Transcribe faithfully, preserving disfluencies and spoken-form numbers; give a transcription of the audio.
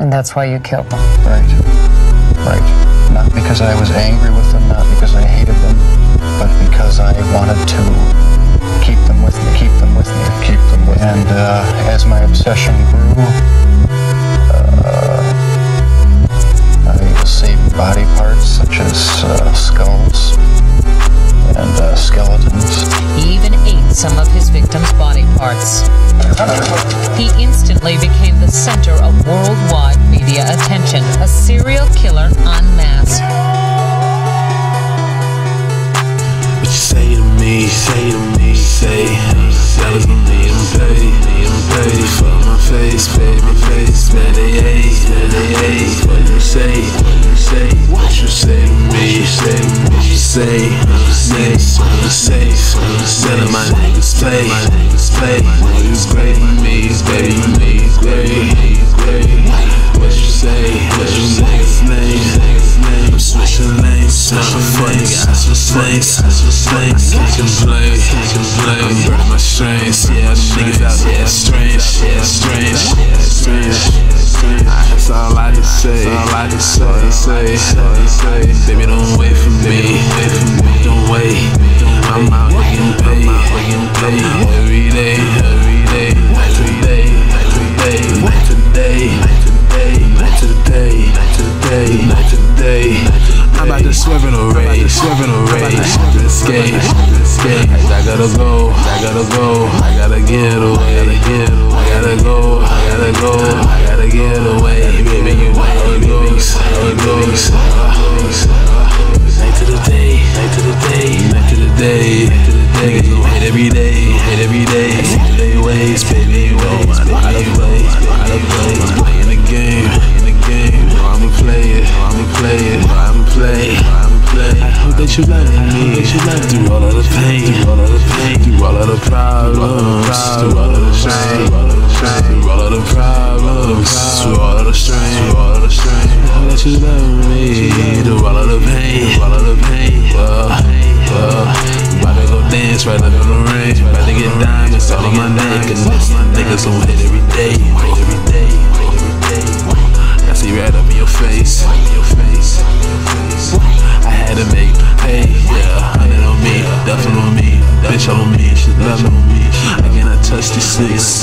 And that's why you killed them. Right. Right. Not because I was angry with them, not because I hated them, but because I wanted to keep them with me, keep them with me, keep them with me. And uh, as my obsession grew, uh, I was saving body parts such as uh, skulls and uh, skeletons. He even ate some of his victims' body parts. He instantly became the center of worldwide media attention, a serial killer en masse. What you say to me, say to me, say that was gonna need and pay, need and pay for my face, baby, face, man, they hate, man, they hate. What you say, what you say, what you say to me, say, what you say, what you say, what you say, what you say, let my niggas play, my niggas play. What you great, me, baby, me, great, great. What you say, what you niggas name, I'm switching lanes, not a funny guy, I switch lanes, I switch lanes. Can't complain, can't complain. I'm burning my strings, yeah, the niggas out there strange, yeah, strange, strange, strange. That's all I can say, all I can say, all I say. Baby, don't wait for me, don't wait. I'm out here getting paid, getting paid every day, every day, every day, every day, night to day, night to day, night to day, night to day, night to day. I'm about to swerve in a race, swerve in a race, escape, escape. I gotta go, I gotta go, I gotta get away, I gotta get away, I gotta go, I gotta go, I gotta get away. Baby, you know how it goes, how it goes. Night to the day, night to the day, night to the day, night to the day. Niggas gon' hate every day, hate every day. See they ways, baby, you know I know how to play, how to play. Play in the game, in the game. Know I'ma play it, know I'ma play it, know I'ma play, know I'ma play. I hope that you love me, that you love through all of the pain, through all of the pain, through all of the problems, through all of the strain, through all of the problems, through all of the strain, through all of the strain. I hope that you love me, through all of the pain, all of the pain. Well, well, about to go dance right up in the rain, about to get diamonds all on my neck, and this niggas gon' hit every day, hit every day, hit every day. I see right up in your face, your face. I had to make pay, yeah, hundred on me, duffin' on me, bitch all on me, she love on me. I cannot touch these niggas.